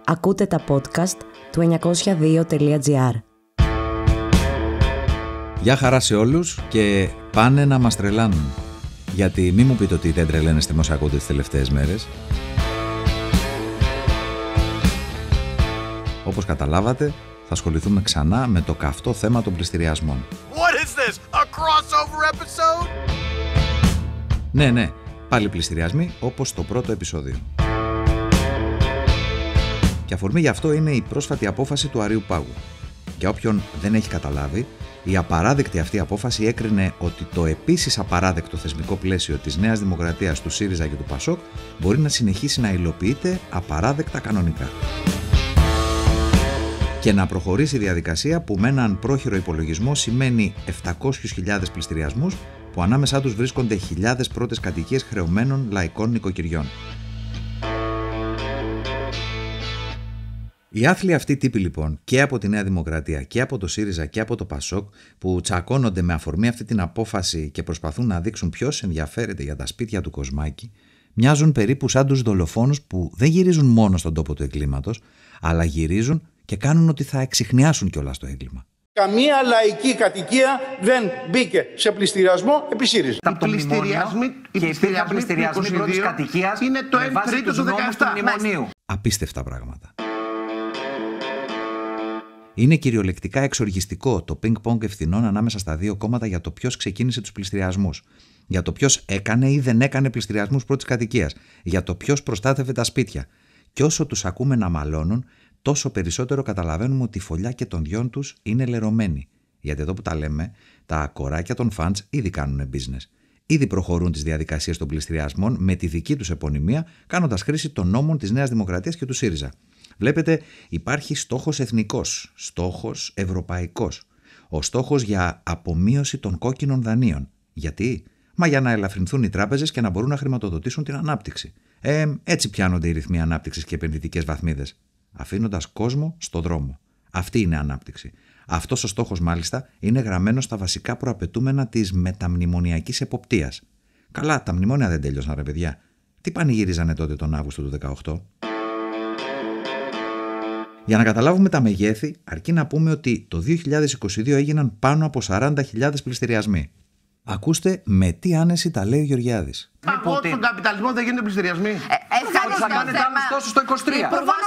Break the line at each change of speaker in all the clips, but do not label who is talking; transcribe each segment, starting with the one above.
Ακούτε τα podcast του 902.gr.
Γεια χαρά σε όλους και πάνε να μας τρελάνουν. Γιατί μη μου πείτε ότι δεν τρελαίνεστε με όσα ακούτε τις τελευταίες μέρες. Όπως καταλάβατε, θα ασχοληθούμε ξανά με το καυτό θέμα των πληστηριασμών.
What is this? A crossover episode?
Ναι, πάλι πληστηριασμοί όπως το πρώτο επεισόδιο. Και αφορμή γι' αυτό είναι η πρόσφατη απόφαση του Αρείου Πάγου. Για όποιον δεν έχει καταλάβει, η απαράδεκτη αυτή απόφαση έκρινε ότι το επίσης απαράδεκτο θεσμικό πλαίσιο της Νέας Δημοκρατίας, του ΣΥΡΙΖΑ και του ΠΑΣΟΚ μπορεί να συνεχίσει να υλοποιείται απαράδεκτα κανονικά. Και να προχωρήσει η διαδικασία που με έναν πρόχειρο υπολογισμό σημαίνει 700.000 πληστηριασμούς που ανάμεσά τους βρίσκονται χιλιάδες πρώτες κατοικίες χρεωμένων λαϊκών νοικοκυριών. Οι άθλοι αυτοί τύποι λοιπόν και από τη Νέα Δημοκρατία και από το ΣΥΡΙΖΑ και από το ΠΑΣΟΚ που τσακώνονται με αφορμή αυτή την απόφαση και προσπαθούν να δείξουν ποιος ενδιαφέρεται για τα σπίτια του Κοσμάκη, μοιάζουν περίπου σαν τους δολοφόνους που δεν γυρίζουν μόνο στον τόπο του εγκλήματος, αλλά γυρίζουν και κάνουν ότι θα εξιχνιάσουν κιόλας το έγκλημα.
Καμία λαϊκή κατοικία δεν μπήκε σε πληστηριασμό επί ΣΥΡΙΖΑ.
Οι πληστηριασμοί πρώτης κατοικίας
είναι το 1 τρίτο του 17.
Απίστευτα πράγματα. Είναι κυριολεκτικά εξοργιστικό το πινκ-πονγκ ευθυνών ανάμεσα στα δύο κόμματα για το ποιος ξεκίνησε τους πληστηριασμούς. Για το ποιος έκανε ή δεν έκανε πληστηριασμούς πρώτης κατοικίας. Για το ποιος προστάτευε τα σπίτια. Και όσο τους ακούμε να μαλώνουν, τόσο περισσότερο καταλαβαίνουμε ότι η φωλιά και των δυο τους είναι λερωμένη. Γιατί εδώ που τα λέμε, τα κοράκια των φαντς ήδη κάνουν business. Ήδη προχωρούν τις διαδικασίες των πληστηριασμών με τη δική τους επωνυμία, κάνοντας χρήση των νόμων της Νέας Δημοκρατίας και του ΣΥΡΙΖΑ. Βλέπετε, υπάρχει στόχος εθνικός, στόχος ευρωπαϊκός. Ο στόχος για απομείωση των κόκκινων δανείων. Γιατί? Μα για να ελαφρυνθούν οι τράπεζες και να μπορούν να χρηματοδοτήσουν την ανάπτυξη. Έτσι πιάνονται οι ρυθμοί ανάπτυξης και επενδυτικές βαθμίδες. Αφήνοντας κόσμο στο δρόμο. Αυτή είναι ανάπτυξη. Αυτός ο στόχος μάλιστα είναι γραμμένος στα βασικά προαπαιτούμενα της μεταμνημονιακής εποπτείας. Καλά, τα μνημόνια δεν τέλειωσαν, ρε παιδιά. Τι πανηγύριζανε τότε τον Αύγουστο του 2018. Για να καταλάβουμε τα μεγέθη, αρκεί να πούμε ότι το 2022 έγιναν πάνω από 40.000 πληστηριασμοί. Ακούστε με τι άνεση τα λέει ο Γεωργιάδης.
Από στον καπιταλισμό δεν γίνονται πληστηριασμοί.
θα κάνετε άμεστος στο 23.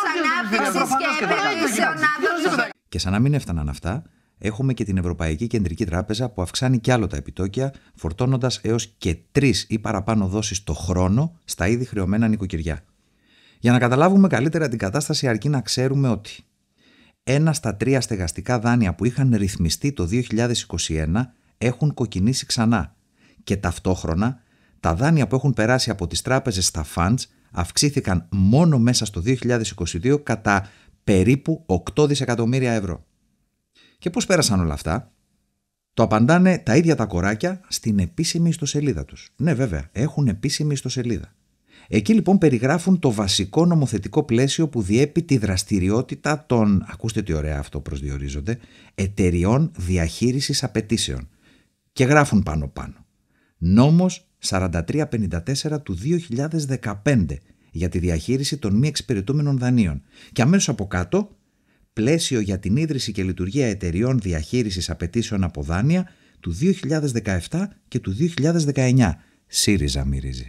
Και σαν να μην έφταναν αυτά, έχουμε και την Ευρωπαϊκή Κεντρική Τράπεζα που αυξάνει κι άλλο τα επιτόκια, φορτώνοντας έως και 3 ή παραπάνω δόσεις το χρόνο στα ήδη χρεωμένα νοικοκυριά. Για να καταλάβουμε καλύτερα την κατάσταση, αρκεί να ξέρουμε ότι 1 στα 3 στεγαστικά δάνεια που είχαν ρυθμιστεί το 2021 έχουν κοκκινήσει ξανά. Και ταυτόχρονα, τα δάνεια που έχουν περάσει από τις τράπεζες στα funds αυξήθηκαν μόνο μέσα στο 2022 κατά περίπου 8 δισεκατομμύρια ευρώ. Και πώς πέρασαν όλα αυτά? Το απαντάνε τα ίδια τα κοράκια στην επίσημη ιστοσελίδα τους. Ναι, βέβαια, έχουν επίσημη ιστοσελίδα. Εκεί λοιπόν περιγράφουν το βασικό νομοθετικό πλαίσιο που διέπει τη δραστηριότητα των, ακούστε τι ωραία αυτό προσδιορίζονται, εταιριών διαχείρισης απαιτήσεων. Και γράφουν πάνω. Νόμος 4354 του 2015 για τη διαχείριση των μη εξυπηρετούμενων δανείων. Και αμέσως από κάτω, πλαίσιο για την ίδρυση και λειτουργία εταιριών διαχείρισης απαιτήσεων από δάνεια του 2017 και του 2019. ΣΥΡΙΖΑ μυρίζει.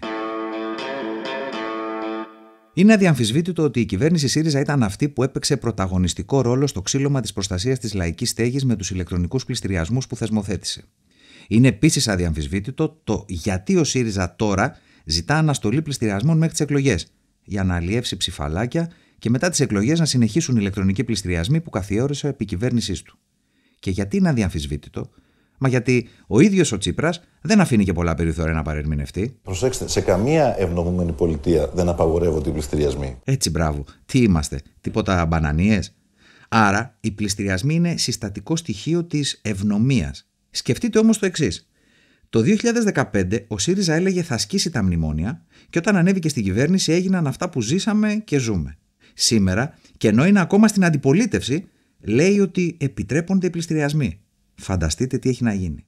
Είναι αδιαμφισβήτητο ότι η κυβέρνηση ΣΥΡΙΖΑ ήταν αυτή που έπαιξε πρωταγωνιστικό ρόλο στο ξύλωμα της προστασίας της λαϊκής στέγης με τους ηλεκτρονικούς πληστηριασμούς που θεσμοθέτησε. Είναι επίσης αδιαμφισβήτητο το γιατί ο ΣΥΡΙΖΑ τώρα ζητά αναστολή πληστηριασμών μέχρι τις εκλογές, για να αλλιεύσει ψηφαλάκια και μετά τις εκλογές να συνεχίσουν οι ηλεκτρονικοί πληστηριασμοί που καθιέρωσε επί κυβέρνησής του. Και γιατί είναι αδιαμφισβήτητο? Μα γιατί ο ίδιος ο Τσίπρας δεν αφήνει και πολλά περιθώρια να παρερμηνευτεί.
Προσέξτε, σε καμία ευνομούμενη πολιτεία δεν απαγορεύονται οι πληστηριασμοί.
Έτσι, μπράβο. Τι είμαστε, τίποτα μπανανίες? Άρα, οι πληστηριασμοί είναι συστατικό στοιχείο της ευνομίας. Σκεφτείτε όμως το εξής. Το 2015 ο ΣΥΡΙΖΑ έλεγε θα σκίσει τα μνημόνια και όταν ανέβηκε στην κυβέρνηση έγιναν αυτά που ζήσαμε και ζούμε. Σήμερα, και ενώ είναι ακόμα στην αντιπολίτευση, λέει ότι επιτρέπονται οι πληστηριασμοί. Φανταστείτε τι έχει να γίνει.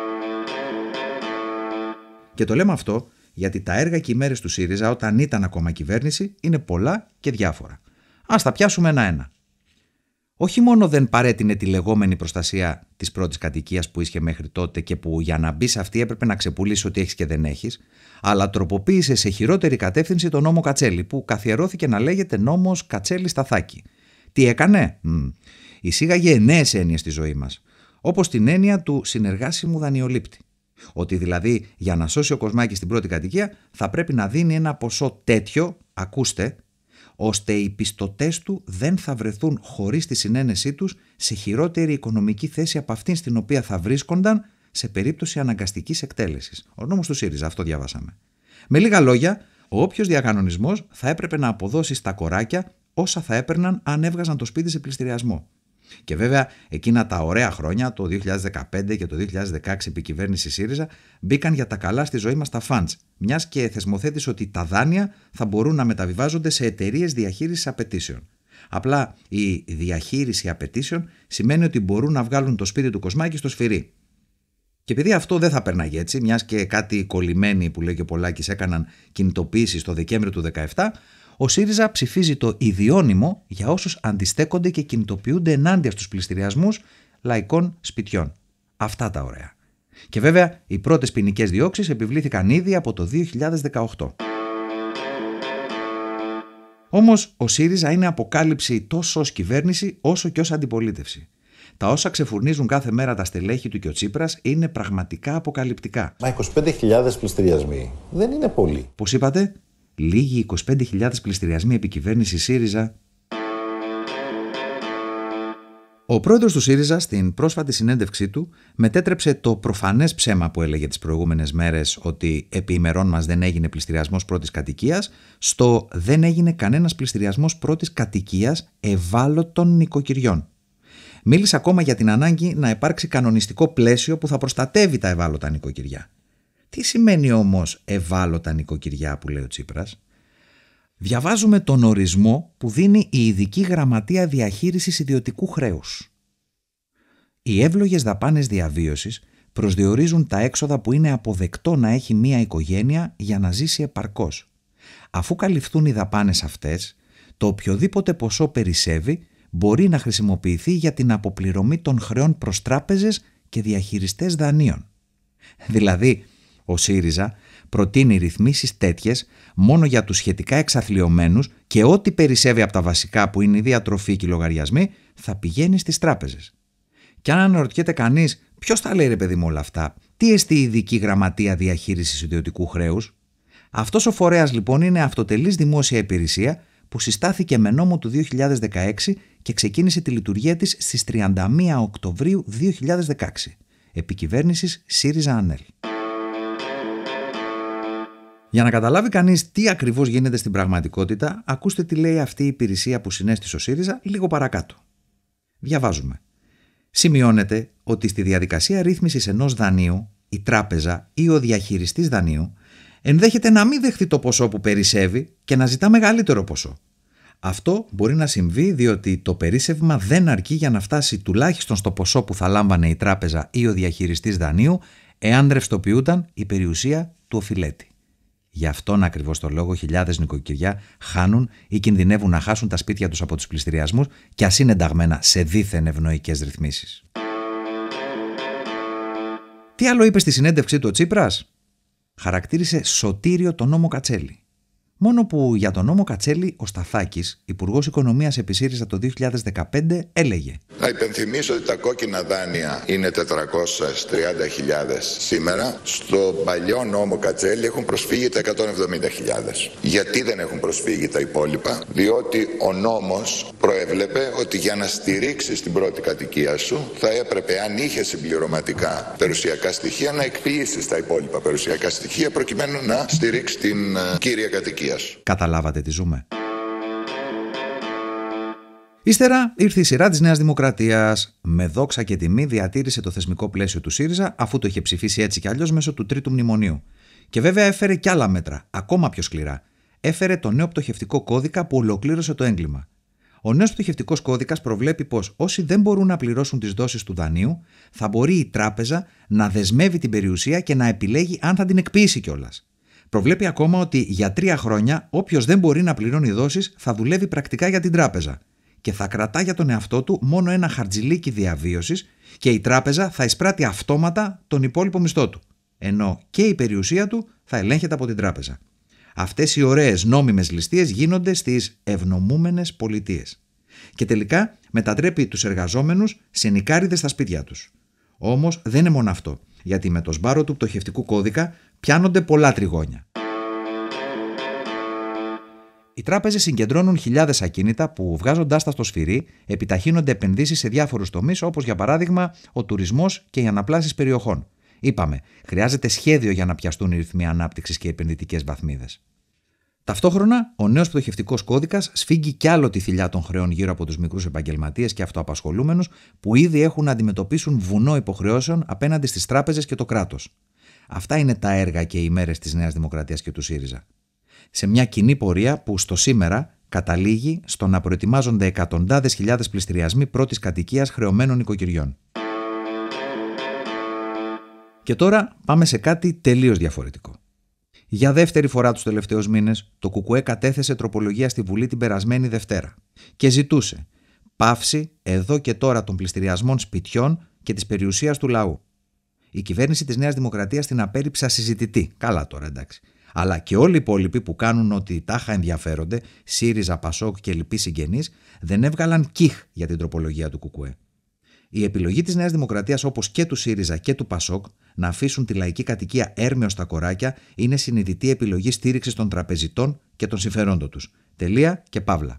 Και το λέμε αυτό γιατί τα έργα και οι μέρες του ΣΥΡΙΖΑ όταν ήταν ακόμα κυβέρνηση είναι πολλά και διάφορα. Ας τα πιάσουμε ένα-ένα. Όχι μόνο δεν παρέτεινε τη λεγόμενη προστασία της πρώτης κατοικίας που ίσχυε μέχρι τότε και που για να μπει σε αυτή έπρεπε να ξεπουλήσει ό,τι έχεις και δεν έχεις, αλλά τροποποίησε σε χειρότερη κατεύθυνση τον νόμο Κατσέλη, που καθιερώθηκε να λέγεται νόμος Κατσέλη-Σταθάκη. Τι έκανε? Εισήγαγε νέες έννοιες στη ζωή μας, όπως την έννοια του συνεργάσιμου δανειολήπτη. Ότι δηλαδή για να σώσει ο Κοσμάκης την πρώτη κατοικία θα πρέπει να δίνει ένα ποσό τέτοιο, ακούστε, ώστε οι πιστωτές του δεν θα βρεθούν χωρίς τη συνένεσή τους σε χειρότερη οικονομική θέση από αυτήν στην οποία θα βρίσκονταν σε περίπτωση αναγκαστικής εκτέλεσης. Ο νόμος του ΣΥΡΙΖΑ, αυτό διαβάσαμε. Με λίγα λόγια, ο όποιος διακανονισμός θα έπρεπε να αποδώσει στα κοράκια όσα θα έπαιρναν αν έβγαζαν το σπίτι σε πληστηριασμό. Και βέβαια εκείνα τα ωραία χρόνια, το 2015 και το 2016 επί κυβέρνηση ΣΥΡΙΖΑ, μπήκαν για τα καλά στη ζωή μας τα φαντς, μιας και θεσμοθέτησε ότι τα δάνεια θα μπορούν να μεταβιβάζονται σε εταιρείες διαχείρισης απαιτήσεων. Απλά η διαχείριση απαιτήσεων σημαίνει ότι μπορούν να βγάλουν το σπίτι του Κοσμάκη στο σφυρί. Και επειδή αυτό δεν θα περνάγε έτσι, μιας και κάτι κολλημένοι που λέει και ο Πολάκης έκαναν κινητοποίηση το Δεκέμβριο του 2017, ο ΣΥΡΙΖΑ ψηφίζει το ιδιώνυμο για όσους αντιστέκονται και κινητοποιούνται ενάντια στους πληστηριασμούς λαϊκών σπιτιών. Αυτά τα ωραία. Και βέβαια οι πρώτες ποινικές διώξεις επιβλήθηκαν ήδη από το 2018. Όμως ο ΣΥΡΙΖΑ είναι αποκάλυψη τόσο ως κυβέρνηση όσο και ως αντιπολίτευση. Τα όσα ξεφουρνίζουν κάθε μέρα τα στελέχη του και ο Τσίπρας είναι πραγματικά αποκαλυπτικά.
Μα 25.000 πληστηριασμοί δεν είναι πολλοί.
Πώς είπατε? Λίγοι 25.000 πληστηριασμοί επί κυβέρνηση ΣΥΡΙΖΑ. Ο πρόεδρος του ΣΥΡΙΖΑ στην πρόσφατη συνέντευξή του μετέτρεψε το προφανές ψέμα που έλεγε τις προηγούμενες μέρες ότι επί ημερών μας δεν έγινε πληστηριασμός πρώτης κατοικίας στο δεν έγινε κανένας πληστηριασμός πρώτης κατοικίας ευάλωτων νοικοκυριών. Μίλησε ακόμα για την ανάγκη να υπάρξει κανονιστικό πλαίσιο που θα προστατεύει τα ευάλωτα νοικοκυριά. Τι σημαίνει όμως ευάλωτα νοικοκυριά που λέει ο Τσίπρας? Διαβάζουμε τον ορισμό που δίνει η Ειδική Γραμματεία Διαχείρισης Ιδιωτικού Χρέους. Οι εύλογες δαπάνες διαβίωσης προσδιορίζουν τα έξοδα που είναι αποδεκτό να έχει μία οικογένεια για να ζήσει επαρκώς. Αφού καλυφθούν οι δαπάνες αυτές, το οποιοδήποτε ποσό περισσεύει μπορεί να χρησιμοποιηθεί για την αποπληρωμή των χρεών προς τράπεζες και διαχειριστές δανείων. Δηλαδή, ο ΣΥΡΙΖΑ προτείνει ρυθμίσεις τέτοιες μόνο για τους σχετικά εξαθλιωμένους και ό,τι περισσεύει από τα βασικά που είναι η διατροφή και οι λογαριασμοί θα πηγαίνει στις τράπεζες. Και αν αναρωτιέται κανείς ποιος τα λέει ρε παιδί μου όλα αυτά, τι εστί η Ειδική Γραμματεία Διαχείρισης Ιδιωτικού Χρέους? Αυτός ο φορέας λοιπόν είναι αυτοτελής δημόσια υπηρεσία που συστάθηκε με νόμο του 2016 και ξεκίνησε τη λειτουργία της στις 31 Οκτωβρίου 2016, επί κυβέρνησης ΣΥΡΙΖΑ-ΑΝΕΛ. Για να καταλάβει κανείς τι ακριβώς γίνεται στην πραγματικότητα, ακούστε τι λέει αυτή η υπηρεσία που συνέστησε ο ΣΥΡΙΖΑ λίγο παρακάτω. Διαβάζουμε. Σημειώνεται ότι στη διαδικασία ρύθμισης ενός δανείου, η τράπεζα ή ο διαχειριστής δανείου ενδέχεται να μην δεχθεί το ποσό που περισσεύει και να ζητά μεγαλύτερο ποσό. Αυτό μπορεί να συμβεί διότι το περίσσευμα δεν αρκεί για να φτάσει τουλάχιστον στο ποσό που θα λάμβανε η τράπεζα ή ο διαχειριστής δανείου εάν ρευστοποιούταν η περιουσία του οφειλέτη. Γι' αυτόν ακριβώς το λόγο χιλιάδες νοικοκυριά χάνουν ή κινδυνεύουν να χάσουν τα σπίτια τους από τους πληστηριασμούς και ας είναι ενταγμένα σε δίθεν ευνοϊκές ρυθμίσεις. Τι άλλο είπε στη συνέντευξή του ο Τσίπρας? Χαρακτήρισε σωτήριο τον νόμο Κατσέλη. Μόνο που για τον νόμο Κατσέλη ο Σταθάκης, υπουργός οικονομίας επί ΣΥΡΙΖΑ το 2015, έλεγε:
Να υπενθυμίσω ότι τα κόκκινα δάνεια είναι 430.000 σήμερα. Στο παλιό νόμο Κατσέλη έχουν προσφύγει τα 170.000. Γιατί δεν έχουν προσφύγει τα υπόλοιπα? Διότι ο νόμος προέβλεπε ότι για να στηρίξεις την πρώτη κατοικία σου θα έπρεπε, αν είχε συμπληρωματικά περιουσιακά στοιχεία, να εκποιήσεις τα υπόλοιπα περιουσιακά στοιχεία προκειμένου να στηρίξει την κύρια κατοικία.
Καταλάβατε τι ζούμε? Ύστερα ήρθε η σειρά της Νέας Δημοκρατίας. Με δόξα και τιμή διατήρησε το θεσμικό πλαίσιο του ΣΥΡΙΖΑ, αφού το είχε ψηφίσει έτσι κι αλλιώς μέσω του Τρίτου Μνημονίου. Και βέβαια έφερε κι άλλα μέτρα, ακόμα πιο σκληρά. Έφερε το νέο πτωχευτικό κώδικα που ολοκλήρωσε το έγκλημα. Ο νέος πτωχευτικός κώδικας προβλέπει πως όσοι δεν μπορούν να πληρώσουν τις δόσεις του δανείου, θα μπορεί η τράπεζα να δεσμεύει την περιουσία και να επιλέγει αν θα την εκποιήσει κιόλας. Προβλέπει ακόμα ότι για 3 χρόνια όποιος δεν μπορεί να πληρώνει δόσεις θα δουλεύει πρακτικά για την τράπεζα και θα κρατά για τον εαυτό του μόνο ένα χαρτζηλίκι διαβίωσης και η τράπεζα θα εισπράττει αυτόματα τον υπόλοιπο μισθό του, ενώ και η περιουσία του θα ελέγχεται από την τράπεζα. Αυτές οι ωραίες νόμιμες ληστείες γίνονται στις ευνομούμενες πολιτείες. Και τελικά μετατρέπει τους εργαζόμενους σε νικάριδες στα σπίτια τους. Όμως δεν είναι μόνο αυτό, γιατί με το σμπάρο του πτωχευτικού κώδικα πιάνονται πολλά τριγώνια. Οι τράπεζες συγκεντρώνουν χιλιάδες ακίνητα που, βγάζοντάς τα στο σφυρί, επιταχύνονται επενδύσεις σε διάφορους τομείς, όπως για παράδειγμα ο τουρισμός και οι αναπλάσεις περιοχών. Είπαμε, χρειάζεται σχέδιο για να πιαστούν οι ρυθμοί ανάπτυξης και οι επενδυτικές βαθμίδες. Ταυτόχρονα, ο νέος πτωχευτικός κώδικας σφίγγει κι άλλο τη θηλιά των χρεών γύρω από τους μικρούς επαγγελματίες και αυτοαπασχολούμενους που ήδη έχουν να αντιμετωπίσουν βουνό υποχρεώσεων απέναντι στις τράπεζες και το κράτος. Αυτά είναι τα έργα και οι μέρες της Νέας Δημοκρατίας και του ΣΥΡΙΖΑ. Σε μια κοινή πορεία που στο σήμερα καταλήγει στο να προετοιμάζονται εκατοντάδες χιλιάδες πληστηριασμοί πρώτης κατοικίας χρεωμένων οικοκυριών. Και τώρα πάμε σε κάτι τελείως διαφορετικό. Για δεύτερη φορά τους τελευταίους μήνες, το ΚΚΕ κατέθεσε τροπολογία στη Βουλή την περασμένη Δευτέρα και ζητούσε πάυση εδώ και τώρα των πληστηριασμών σπιτιών και της περιουσίας του λαού. Η κυβέρνηση της Νέας Δημοκρατίας την απέρριψε ασυζητητή. Καλά τώρα, εντάξει. Αλλά και όλοι οι υπόλοιποι που κάνουν ότι τάχα ενδιαφέρονται, ΣΥΡΙΖΑ, ΠΑΣΟΚ και λοιποί συγγενείς, δεν έβγαλαν κιχ για την τροπολογία του ΚΚΕ. Η επιλογή της Νέας Δημοκρατίας, όπως και του ΣΥΡΙΖΑ και του ΠΑΣΟΚ, να αφήσουν τη λαϊκή κατοικία έρμεως στα κοράκια είναι συνειδητή επιλογή στήριξης των τραπεζιτών και των συμφερόντων τους. Τελεία και παύλα.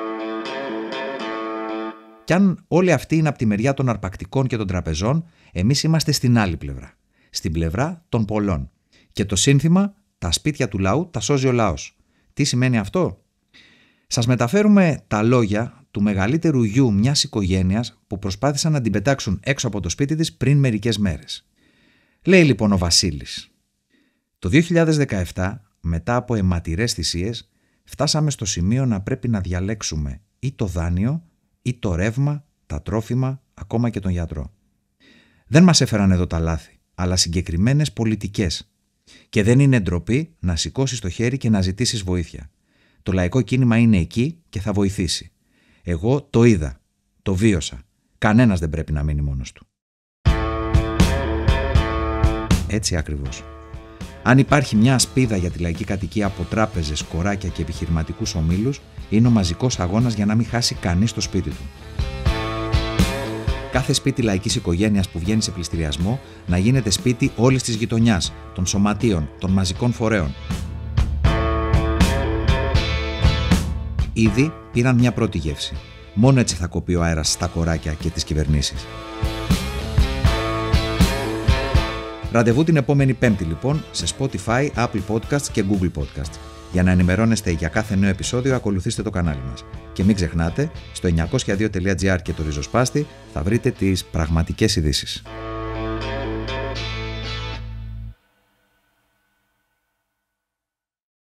Κι αν όλοι αυτοί είναι από τη μεριά των αρπακτικών και των τραπεζών, εμείς είμαστε στην άλλη πλευρά. Στην πλευρά των πολλών. Και το σύνθημα «Τα σπίτια του λαού τα σώζει ο λαός». Τι σημαίνει αυτό? Σας μεταφέρουμε τα λόγια του μεγαλύτερου γιου μιας οικογένειας που προσπάθησαν να την πετάξουν έξω από το σπίτι της πριν μερικές μέρες. Λέει λοιπόν ο Βασίλης: το 2017, μετά από αιματηρές θυσίες, φτάσαμε στο σημείο να πρέπει να διαλέξουμε ή το δάνειο ή το ρεύμα, τα τρόφιμα, ακόμα και τον γιατρό. Δεν μας έφεραν εδώ τα λάθη, αλλά συγκεκριμένες πολιτικές. Και δεν είναι ντροπή να σηκώσεις το χέρι και να ζητήσεις βοήθεια. Το λαϊκό κίνημα είναι εκεί και θα βοηθήσει. Εγώ το είδα, το βίωσα. Κανένας δεν πρέπει να μείνει μόνος του. Έτσι ακριβώς. Αν υπάρχει μια ασπίδα για τη λαϊκή κατοικία από τράπεζες, κοράκια και επιχειρηματικούς ομίλους, είναι ο μαζικός αγώνας για να μην χάσει κανείς το σπίτι του. Κάθε σπίτι λαϊκής οικογένειας που βγαίνει σε πληστηριασμό να γίνεται σπίτι όλης της γειτονιάς, των σωματείων, των μαζικών φορέων. Ήδη πήραν μια πρώτη γεύση. Μόνο έτσι θα κοπεί ο αέρας στα κοράκια και τις κυβερνήσεις. Ραντεβού την επόμενη Πέμπτη λοιπόν σε Spotify, Apple Podcasts και Google Podcasts. Για να ενημερώνεστε για κάθε νέο επεισόδιο, ακολουθήστε το κανάλι μας. Και μην ξεχνάτε, στο 902.gr και το ριζοσπάστη θα βρείτε τις πραγματικές ειδήσεις.